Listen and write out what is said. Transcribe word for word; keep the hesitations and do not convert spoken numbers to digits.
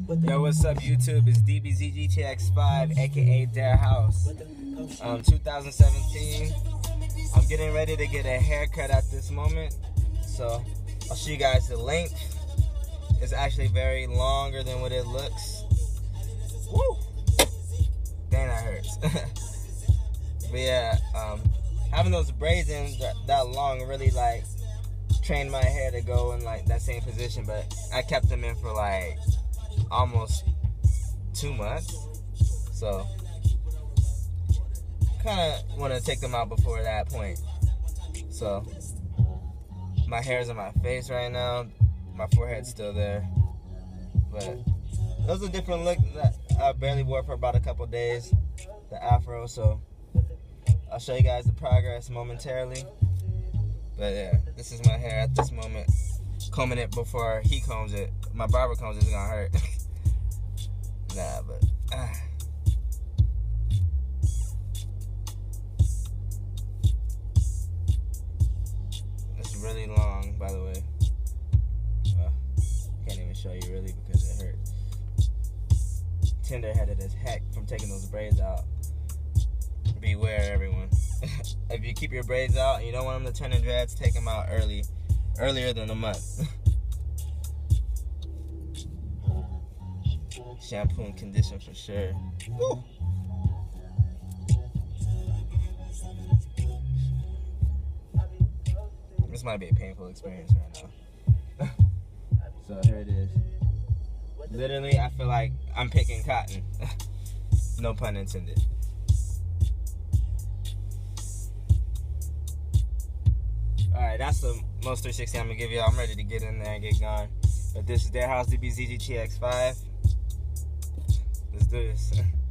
Yo, what's up, YouTube? It's D B Z G T X five, aka Dare House. Um, two thousand seventeen. I'm getting ready to get a haircut at this moment, so I'll show you guys the length. It's actually very longer than what it looks. Woo! Dang, that hurts. But yeah, um, having those braids in that, that long really like trained my hair to go in like that same position. But I kept them in for like almost two months, so kind of want to take them out before that point. So my hair's on my face right now, my forehead's still there, but it was a different look that I barely wore for about a couple days, the afro. So I'll show you guys the progress momentarily. But yeah, this is my hair at this moment. Combing it before he combs it. My barber combs it, it's gonna hurt. Nah, but ah. It's really long, by the way. Uh, can't even show you really because it hurts. Tender-headed as heck from taking those braids out. Beware, everyone. If you keep your braids out and you don't want them to turn into dreads, take them out early, earlier than a month. Shampoo and condition for sure. Woo. This might be a painful experience right now. So here it is. Literally, I feel like I'm picking cotton. No pun intended. Alright, that's the most three sixty I'm gonna give you. I'm ready to get in there and get going. But this is Dare House D B Z G T X five. Let's do this.